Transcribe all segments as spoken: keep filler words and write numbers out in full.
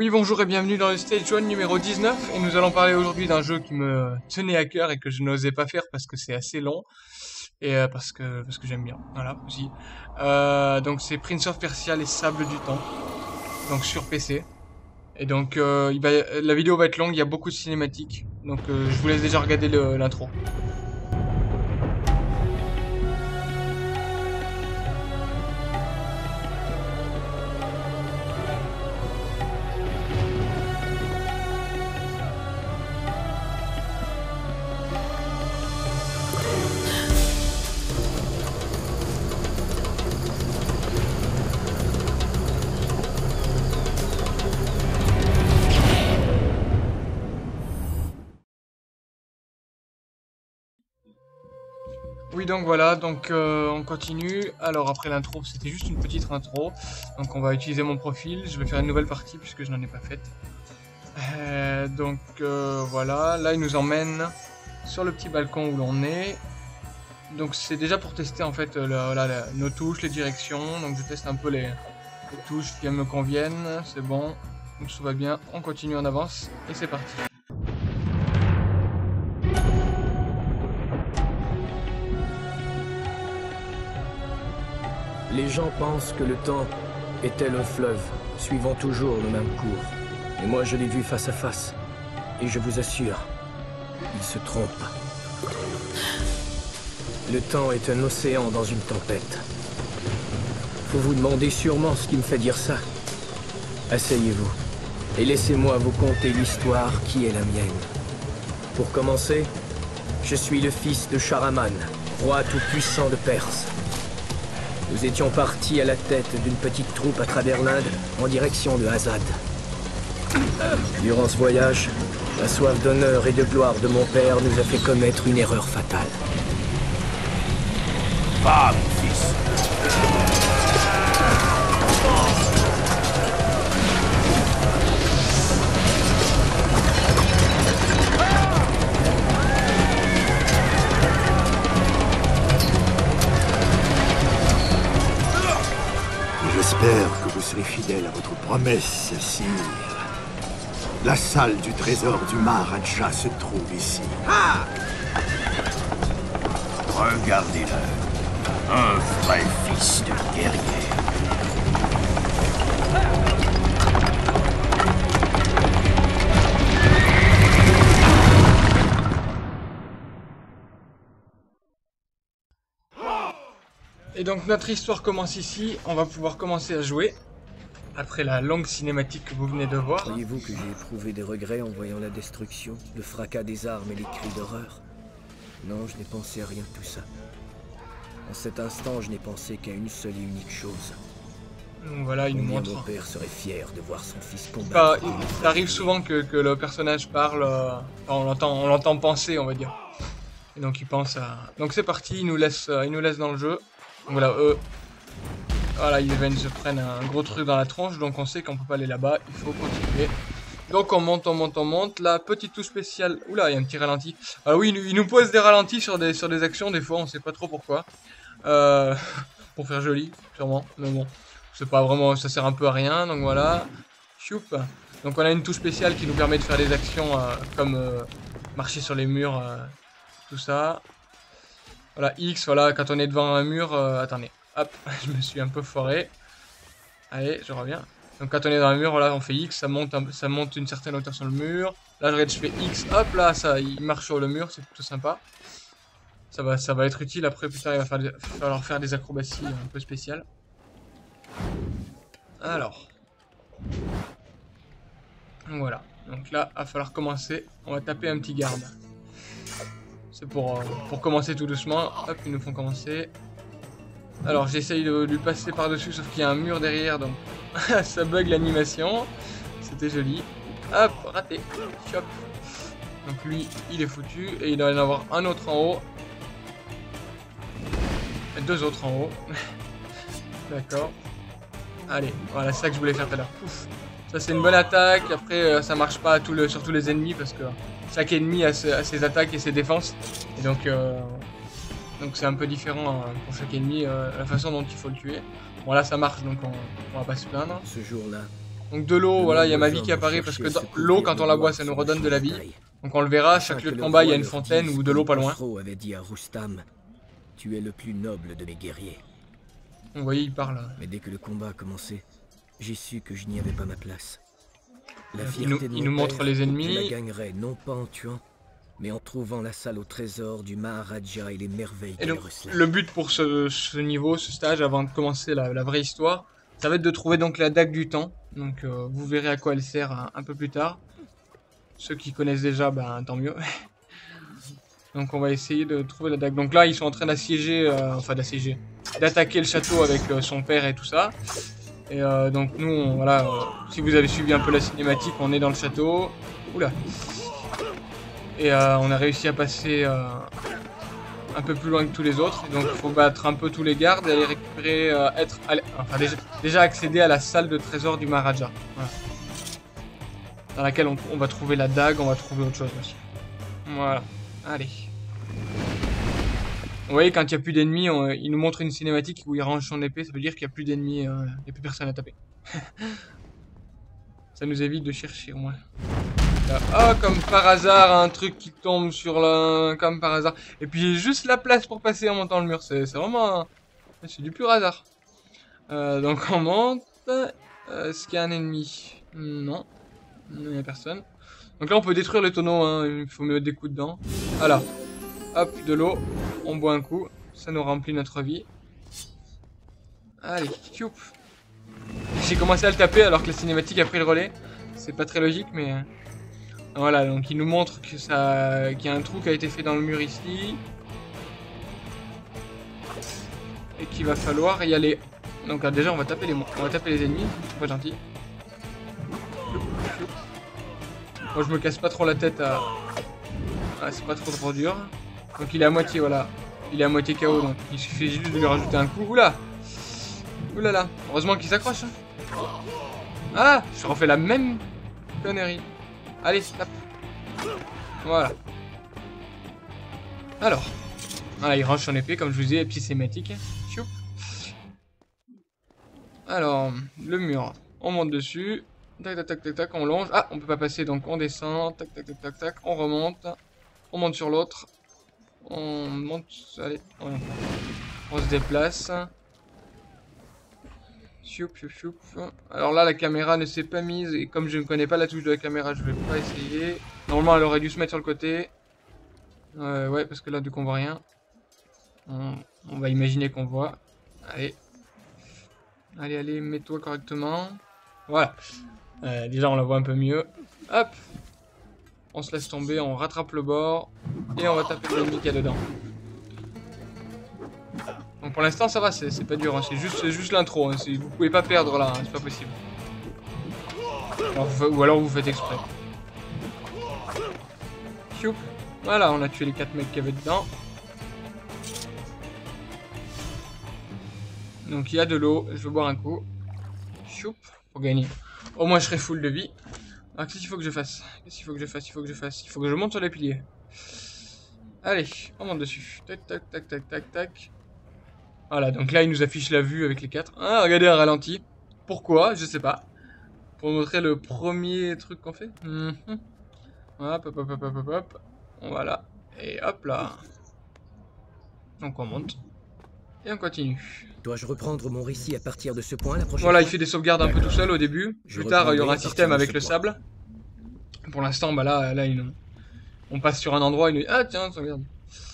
Oui, bonjour et bienvenue dans le Stage un numéro dix-neuf, et nous allons parler aujourd'hui d'un jeu qui me tenait à cœur et que je n'osais pas faire parce que c'est assez long, et euh, parce que, parce que j'aime bien, voilà, aussi. Euh, donc c'est Prince of Persia, les Sables du Temps, donc sur P C. Et donc euh, il va, la vidéo va être longue, il y a beaucoup de cinématiques, donc euh, je vous laisse déjà regarder l'intro. Oui, donc voilà, donc euh, on continue. Alors après l'intro, c'était juste une petite intro. Donc on va utiliser mon profil. Je vais faire une nouvelle partie puisque je n'en ai pas faite. Euh, donc euh, voilà, là il nous emmène sur le petit balcon où l'on est. Donc c'est déjà pour tester en fait le, la, la, nos touches, les directions. Donc je teste un peu les, les touches qui me conviennent. C'est bon, donc tout va bien. On continue en avance et c'est parti. Les gens pensent que le temps est tel un fleuve, suivant toujours le même cours. Et moi, je l'ai vu face à face. Et je vous assure, il se trompe. Le temps est un océan dans une tempête. Vous vous demandez sûrement ce qui me fait dire ça. Asseyez-vous et laissez-moi vous conter l'histoire qui est la mienne. Pour commencer, je suis le fils de Sharaman, roi tout-puissant de Perse. Nous étions partis à la tête d'une petite troupe à travers l'Inde, en direction de Azad. Durant ce voyage, la soif d'honneur et de gloire de mon père nous a fait commettre une erreur fatale. Va, mon fils. J'espère que vous serez fidèle à votre promesse, sire. La salle du trésor du Maharaja se trouve ici. Ah! Regardez-le. Un vrai fils de guerrier. Et donc notre histoire commence ici, on va pouvoir commencer à jouer, après la longue cinématique que vous venez de voir. Croyez-vous que j'ai éprouvé des regrets en voyant la destruction, le fracas des armes et les cris d'horreur? Non, je n'ai pensé à rien de tout ça. En cet instant, je n'ai pensé qu'à une seule et unique chose. Donc voilà, il nous Combien montre. mon père serait fier de voir son fils Bah, combattre. il, ça arrive souvent que, que le personnage parle, euh, enfin, on l'entend, on l'entend penser, on va dire. Et donc il pense à. Donc c'est parti, il nous laisse, euh, il nous laisse dans le jeu. Donc voilà, eux, voilà, ils viennent se prennent un gros truc dans la tronche, donc on sait qu'on peut pas aller là-bas, il faut continuer. Donc on monte, on monte, on monte. La petite touche spéciale, oula, il y a un petit ralenti. Ah oui, il nous pose des ralentis sur des, sur des actions, des fois, on sait pas trop pourquoi. Euh, pour faire joli, sûrement, mais bon, c'est pas vraiment, ça sert un peu à rien, donc voilà. Choup. Donc on a une touche spéciale qui nous permet de faire des actions euh, comme euh, marcher sur les murs, euh, tout ça. Voilà, X, voilà, quand on est devant un mur, euh, attendez, hop, je me suis un peu foiré. Allez, je reviens. Donc quand on est dans un mur, voilà, on fait X, ça monte, un, ça monte une certaine hauteur sur le mur. Là, je regarde, je fais X, hop, là, ça, il marche sur le mur, c'est plutôt sympa. Ça va, ça va être utile, après, plus tard, il va falloir, falloir faire des acrobaties un peu spéciales. Alors. Donc voilà, donc là, il va falloir commencer, on va taper un petit garde. C'est pour, euh, pour commencer tout doucement. Hop, ils nous font commencer. Alors j'essaye de lui passer par-dessus, sauf qu'il y a un mur derrière, donc ça bug l'animation. C'était joli. Hop, raté. Chop. Donc lui, il est foutu. Et il doit y en avoir un autre en haut. Et deux autres en haut. D'accord. Allez, voilà, c'est ça que je voulais faire tout à l'heure. Ça c'est une bonne attaque. Après, euh, ça marche pas à tout le, sur tous les ennemis parce que chaque ennemi a, ses, a ses attaques et ses défenses. Et donc, euh, donc c'est un peu différent hein, pour chaque ennemi, euh, la façon dont il faut le tuer. Bon là ça marche, donc on, on va pas se plaindre. Ce jour-là, Donc de l'eau, voilà, il y a ma vie qui apparaît parce que l'eau, quand on la boit, ça nous redonne de la vie. Donc on le verra, chaque lieu de combat, il y a une fontaine ou de l'eau pas loin. avait dit à Rustam, tu es le plus noble de mes guerriers. Vous voyez, il parle. Mais dès que le combat a commencé, j'ai su que je n'y avais pas ma place. La il nous, il nous montre père, les ennemis. Je la gagnerai non pas en tuant, mais en trouvant la salle au trésor du Maharaja et les merveilles et de donc, le but pour ce, ce niveau, ce stage, avant de commencer la, la vraie histoire, ça va être de trouver donc la dague du temps. Donc euh, vous verrez à quoi elle sert un, un peu plus tard. Ceux qui connaissent déjà, ben tant mieux. Donc on va essayer de trouver la dague. Donc là, ils sont en train d'assiéger, euh, enfin d'assiéger, d'attaquer le château avec euh, son père et tout ça. Et euh, donc nous, on, voilà, euh, si vous avez suivi un peu la cinématique, on est dans le château. Oula. Et euh, on a réussi à passer euh, un peu plus loin que tous les autres. Et donc il faut battre un peu tous les gardes et aller récupérer, euh, être, aller, enfin déjà, déjà accéder à la salle de trésor du Maharaja. Voilà. Dans laquelle on, on va trouver la dague, on va trouver autre chose aussi. Voilà. Allez. Vous voyez, quand il n'y a plus d'ennemis, il nous montre une cinématique où il range son épée, ça veut dire qu'il n'y a plus d'ennemis, euh, il n'y a plus personne à taper. Ça nous évite de chercher au moins. Ah, oh, comme par hasard, un truc qui tombe sur la... Comme par hasard. Et puis j'ai juste la place pour passer en montant le mur, c'est vraiment... Un... C'est du pur hasard. Euh, donc on monte. Euh, Est-ce qu'il y a un ennemi? Non. Il n'y a personne. Donc là on peut détruire le tonneau, hein. Il faut mettre des coups dedans. Voilà. Hop, de l'eau. On boit un coup. Ça nous remplit notre vie. Allez, tchoup. J'ai commencé à le taper alors que la cinématique a pris le relais. C'est pas très logique mais... Voilà, donc il nous montre que ça, qu'il y a un trou qui a été fait dans le mur ici. Et qu'il va falloir y aller. Donc déjà on va taper les, on va taper les ennemis. C'est pas gentil. Moi je me casse pas trop la tête à... Ah, c'est pas trop trop dur. Donc il est à moitié, voilà. Il est à moitié K O, donc il suffit juste de lui rajouter un coup. Oula. Oulala. Heureusement qu'il s'accroche. Ah, je refais la même connerie. Allez, tape. Voilà. Alors. Voilà, il range son épée, comme je vous disais, petite cinématique. Choup. Alors, le mur. On monte dessus. Tac, tac, tac, tac, tac, on longe. Ah, on peut pas passer, donc on descend. Tac, tac, tac, tac, tac. On remonte. On monte sur l'autre. On monte. Allez, on, on se déplace. Choup, choup, choup. Alors là, la caméra ne s'est pas mise. Et comme je ne connais pas la touche de la caméra, je vais pas essayer. Normalement, elle aurait dû se mettre sur le côté. Euh, ouais, parce que là, du coup, on voit rien. On, on va imaginer qu'on voit. Allez. Allez, allez, mets-toi correctement. Voilà. Euh, déjà, on la voit un peu mieux. Hop. On se laisse tomber, on rattrape le bord. Et on va taper l'ennemi qu'il y a dedans. Donc pour l'instant ça va, c'est pas dur, hein. C'est juste, juste l'intro, hein. Vous pouvez pas perdre là, hein. C'est pas possible. Alors, ou alors vous faites exprès. Choup. Voilà, on a tué les quatre mecs qu'il y avait dedans. Donc il y a de l'eau, je vais boire un coup. Choup, pour gagner. Au moins je serai full de vie. Alors qu'est-ce qu'il faut que je fasse? Qu'est-ce qu'il faut que je fasse? Il faut que je fasse. Il faut que je monte sur les piliers. Allez, on monte dessus. Tac, tac, tac, tac, tac, tac. Voilà, donc là, il nous affiche la vue avec les quatre. Ah, regardez un ralenti. Pourquoi? Je sais pas. Pour montrer le premier truc qu'on fait. Mm-hmm. Hop, hop, hop, hop, hop, hop. Voilà. Et hop là. Donc on monte. Et on continue. Dois-je reprendre mon récit à partir de ce point la prochaine Voilà, fois? il fait des sauvegardes un peu tout seul au début. Je Plus tard, il y aura un système avec le point. Sable. Pour l'instant, bah là, là il... on passe sur un endroit, il nous dit ah tiens, sauvegarde.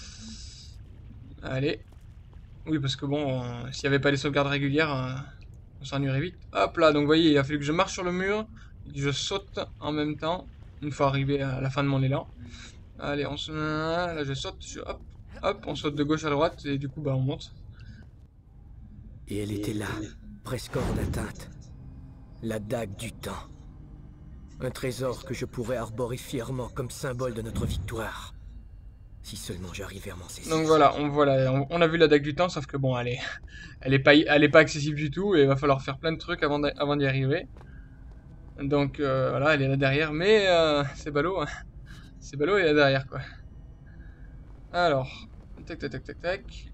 Allez. Oui, parce que bon, euh, s'il n'y avait pas des sauvegardes régulières, euh, on s'ennuierait vite. Hop là, donc vous voyez, il a fallu que je marche sur le mur, et que je saute en même temps, une fois arrivé à la fin de mon élan. Allez, on se... Là, je saute, je... hop, hop, on saute de gauche à droite, et du coup, bah, on monte. Et elle était là, presque hors d'atteinte. La dague du temps. Un trésor que je pourrais arborer fièrement comme symbole de notre victoire. Si seulement j'arrivais à m'en saisir. Donc voilà, on voit la, on, on a vu la dague du temps, sauf que bon, elle est, elle est pas, elle est pas accessible du tout, et il va falloir faire plein de trucs avant d'y, avant d'y arriver. Donc euh, voilà, elle est là derrière, mais euh, c'est ballot, hein. C'est ballot, elle est là derrière quoi. Alors, tac tac tac tac tac.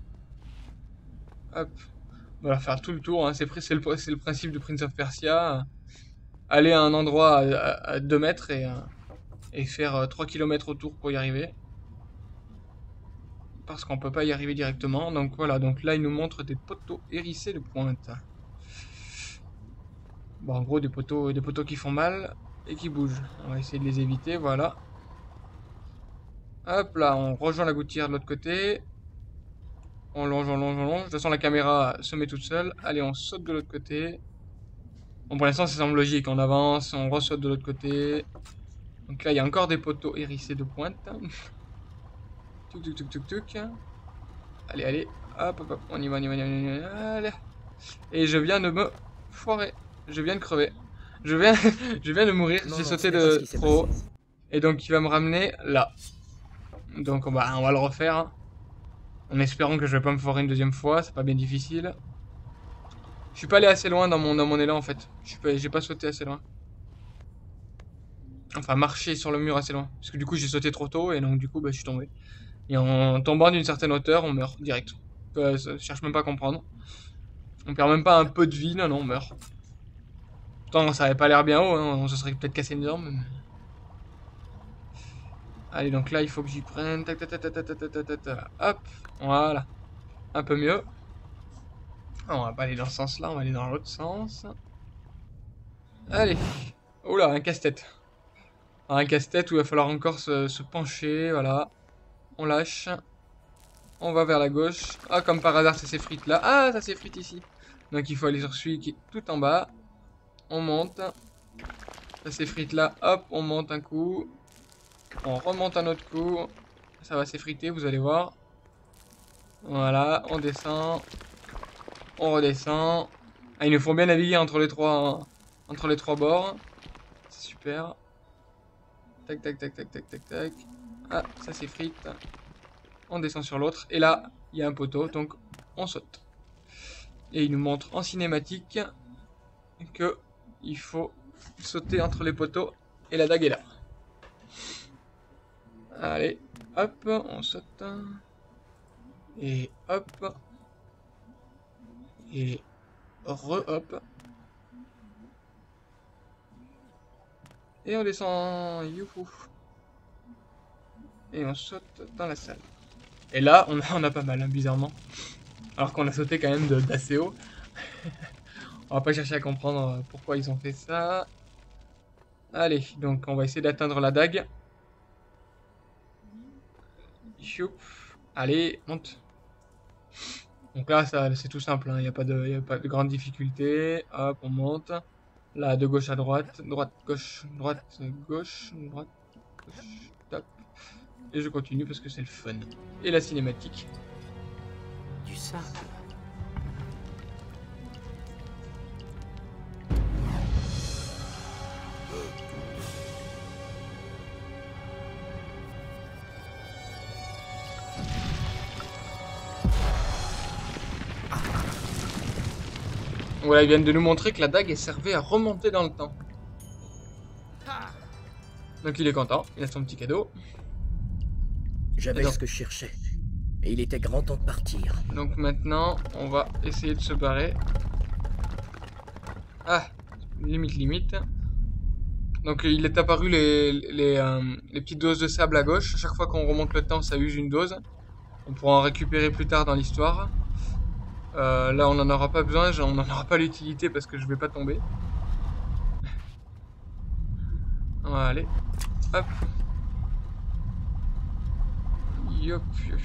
Hop, on va faire tout le tour, hein. C'est le, le principe de Prince of Persia. aller à un endroit à, à, à deux mètres et, euh, et faire euh, trois kilomètres autour pour y arriver. Parce qu'on peut pas y arriver directement. Donc voilà, donc là il nous montre des poteaux hérissés de pointe. Bon, en gros des poteaux, des poteaux qui font mal et qui bougent. On va essayer de les éviter, voilà. Hop là, on rejoint la gouttière de l'autre côté. On longe, on longe, on longe. De toute façon la caméra se met toute seule. Allez, on saute de l'autre côté. Bon, pour l'instant ça semble logique, on avance, on ressaute de l'autre côté. Donc là il y a encore des poteaux hérissés de pointe. Tuk tuk tuk tuk tuk. Allez, allez, hop, hop, hop, on y va, on y va, on y va, allez. Et je viens de me foirer, je viens de crever. Je viens, je viens de mourir, j'ai sauté de trop haut. Et donc il va me ramener là. Donc on va, on va le refaire. Hein. En espérant que je vais pas me foirer une deuxième fois, c'est pas bien difficile. Je suis pas allé assez loin dans mon, dans mon élan en fait. J'ai pas sauté assez loin. Enfin, marcher sur le mur assez loin. Parce que du coup, j'ai sauté trop tôt et donc du coup, bah, je suis tombé. Et en tombant d'une certaine hauteur, on meurt direct. Euh, je cherche même pas à comprendre. On perd même pas un peu de vie, non, non, on meurt. Pourtant, ça avait pas l'air bien haut, hein. On se serait peut-être cassé une jambe. Mais... Allez, donc là, il faut que j'y prenne. Tac, tac, tac, tac, tac, tac, tac, tac, tac. Hop, voilà. Un peu mieux. On va pas aller dans ce sens-là, on va aller dans l'autre sens. Allez. Oula, un casse-tête. Un casse-tête où il va falloir encore se, se pencher, voilà. On lâche. On va vers la gauche. Ah, comme par hasard, ça s'effrite là. Ah, ça s'effrite ici. Donc il faut aller sur celui qui est tout en bas. On monte. Ça s'effrite là. Hop, on monte un coup. On remonte un autre coup. Ça va s'effriter, vous allez voir. Voilà, on descend. On redescend. Ah, il nous faut bien naviguer entre les trois, entre les trois bords. C'est super. Tac, tac, tac, tac, tac, tac, tac. Ah, ça s'effrite. On descend sur l'autre. Et là, il y a un poteau, donc on saute. Et il nous montre en cinématique que il faut sauter entre les poteaux. Et la dague est là. Allez, hop, on saute. Et hop. Et re-hop. Et on descend, youhou. Et on saute dans la salle. Et là, on a, on a pas mal, hein, bizarrement. Alors qu'on a sauté quand même d'assez haut. On va pas chercher à comprendre pourquoi ils ont fait ça. Allez, donc on va essayer d'atteindre la dague. Choup. Allez, monte. Donc là, c'est tout simple, il hein, n'y a, a pas de grande difficulté. Hop, on monte. Là, de gauche à droite, droite, gauche, droite, gauche, droite, gauche, top. Et je continue parce que c'est le fun. Et la cinématique. Du sable. Voilà, ils viennent de nous montrer que la dague est servait à remonter dans le temps. Donc il est content, il a son petit cadeau. J'avais ce que je cherchais. Et il était grand temps de partir. Donc maintenant, on va essayer de se barrer. Ah, limite, limite. Donc il est apparu les, les, euh, les petites doses de sable à gauche. À chaque fois qu'on remonte le temps, ça use une dose. On pourra en récupérer plus tard dans l'histoire. Euh, là, on n'en aura pas besoin, on n'en aura pas l'utilité parce que je vais pas tomber. On va aller. Hop. Yop.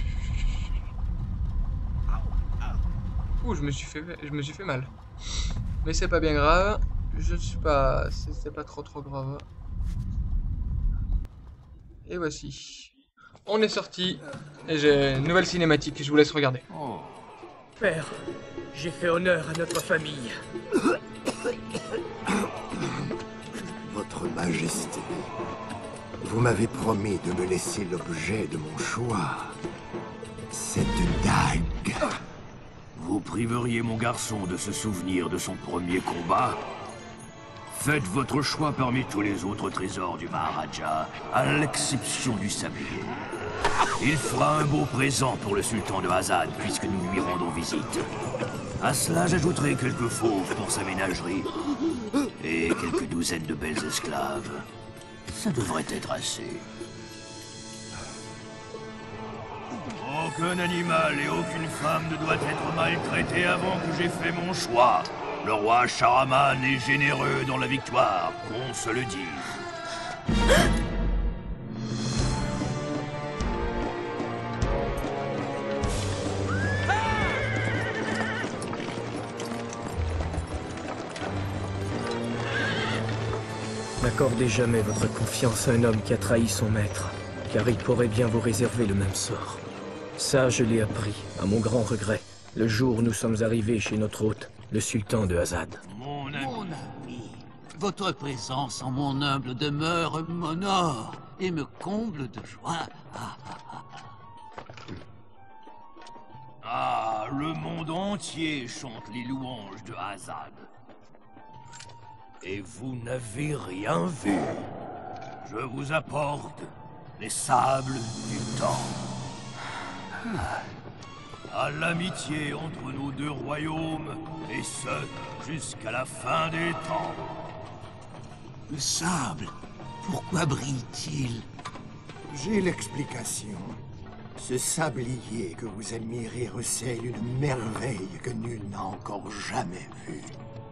Ouh, je me suis fait, je me suis fait mal. Mais c'est pas bien grave. Je ne suis pas, c'est pas trop trop grave. Et voici. On est sorti. Et j'ai une nouvelle cinématique. Je vous laisse regarder. Oh. Père, j'ai fait honneur à notre famille. Votre Majesté, vous m'avez promis de me laisser l'objet de mon choix. Cette dague. Vous priveriez mon garçon de se souvenir de son premier combat? Faites votre choix parmi tous les autres trésors du Maharaja, à l'exception du sablier. Il fera un beau présent pour le sultan de Azad, puisque nous lui rendons visite. À cela, j'ajouterai quelques fauves pour sa ménagerie. et quelques douzaines de belles esclaves. Ça devrait être assez. Aucun animal et aucune femme ne doit être maltraité avant que j'ai fait mon choix. Le roi Sharaman est généreux dans la victoire, qu'on se le dise. N'accordez jamais votre confiance à un homme qui a trahi son maître, car il pourrait bien vous réserver le même sort. Ça, je l'ai appris, à mon grand regret, le jour où nous sommes arrivés chez notre hôte, le sultan de Azad. Mon ami. Mon ami, votre présence en mon humble demeure m'honore et me comble de joie. Ah, ah, ah. Ah, le monde entier chante les louanges de Azad. Et vous n'avez rien vu. Je vous apporte les sables du temps. À l'amitié entre nos deux royaumes, et ce, jusqu'à la fin des temps. Le sable, pourquoi brille-t-il? J'ai l'explication. Ce sablier que vous admirez recèle une merveille que nul n'a encore jamais vue.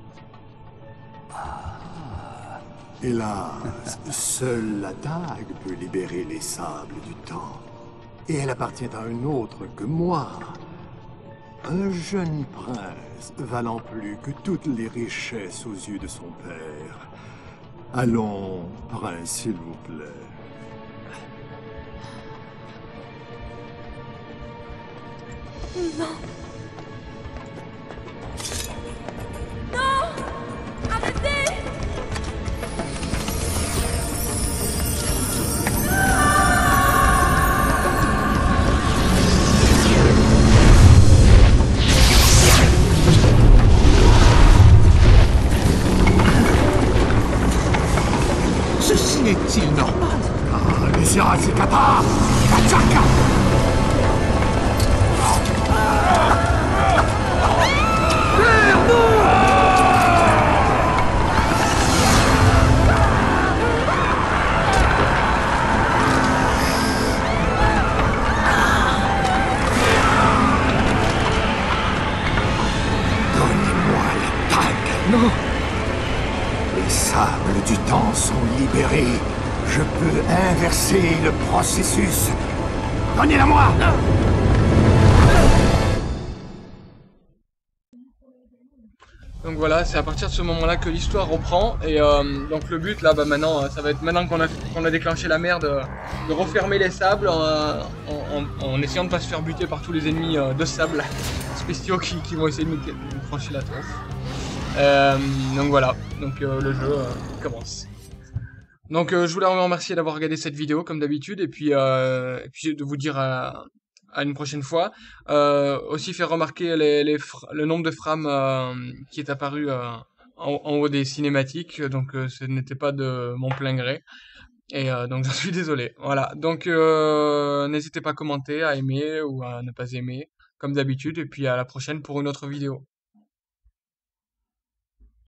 Hélas, seule la dague peut libérer les sables du temps. Et elle appartient à un autre que moi. Un jeune prince valant plus que toutes les richesses aux yeux de son père. Allons, prince, s'il vous plaît. Non. Non. Arrêtez. Ceci n'est-il normal? Ah, les Yarazikata! Kachaka! Donnez-moi la dague! Non! Les sables du temps sont libérés. Je peux inverser le processus. Donnez-la-moi! Donc voilà, c'est à partir de ce moment-là que l'histoire reprend. Et euh, donc le but là, bah maintenant, ça va être maintenant qu'on a, qu'on a déclenché la mer de, de refermer les sables euh, en, en, en essayant de ne pas se faire buter par tous les ennemis euh, de sable spéciaux qui, qui vont essayer de nous, de nous trancher la tronche. Euh, donc voilà, donc euh, le jeu euh, commence. Donc euh, je voulais vous remercier d'avoir regardé cette vidéo comme d'habitude et puis, euh, et puis de vous dire à, à une prochaine fois. Euh, aussi faire remarquer les, les le nombre de frames euh, qui est apparu euh, en, en haut des cinématiques, donc euh, ce n'était pas de mon plein gré. Et euh, donc j'en suis désolé. Voilà, donc euh, n'hésitez pas à commenter, à aimer ou à ne pas aimer, comme d'habitude, et puis à la prochaine pour une autre vidéo.